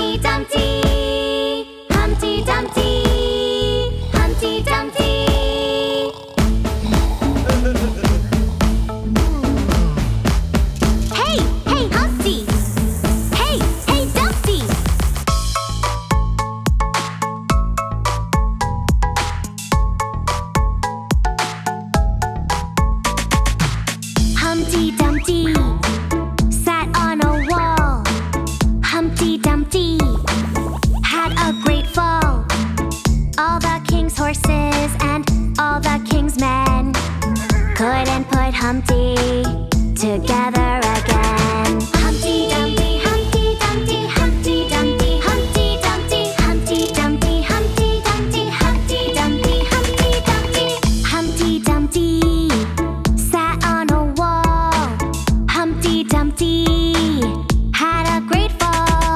Humpty Dumpty, Humpty Dumpty, Humpty Dumpty. Hey, hey, Humpty! Hey, hey, Dumpty! Humpty Dumpty sat on a wall. Humpty Dumpty had a great fall. All the king's horses and all the king's men couldn't put Humpty together again. Humpty Dumpty, Humpty Dumpty, Humpty Dumpty, Humpty Dumpty, Humpty Dumpty, Humpty Dumpty, Humpty Dumpty, Humpty Dumpty. Humpty Dumpty sat on a wall. Humpty Dumpty had a great fall.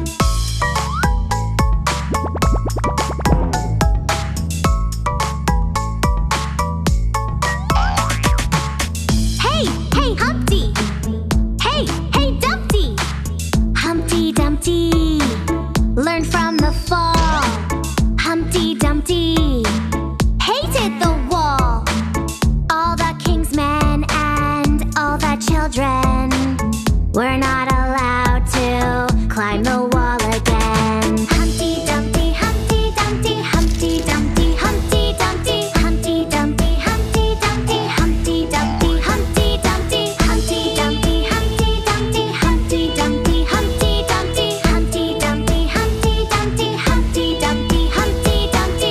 Hey, hey, Humpty! Hey, hey, Dumpty! Humpty Dumpty learned from the fall. Humpty Dumpty hated the wall. All the king's men and all the children were not allowed to climb the wall again. Humpty Dumpty, Humpty Dumpty, Humpty Dumpty, Humpty Dumpty, Humpty Dumpty, Humpty Dumpty, Humpty Dumpty, Humpty Dumpty, Humpty Dumpty, Humpty Dumpty, Humpty Dumpty, Humpty Dumpty, Humpty Dumpty, Humpty Dumpty, Humpty Dumpty, Humpty Dumpty.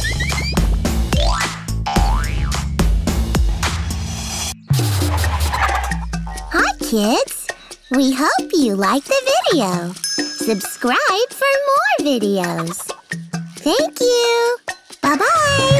Hi, kids! We hope you like the video. Subscribe for more videos. Thank you. Bye-bye.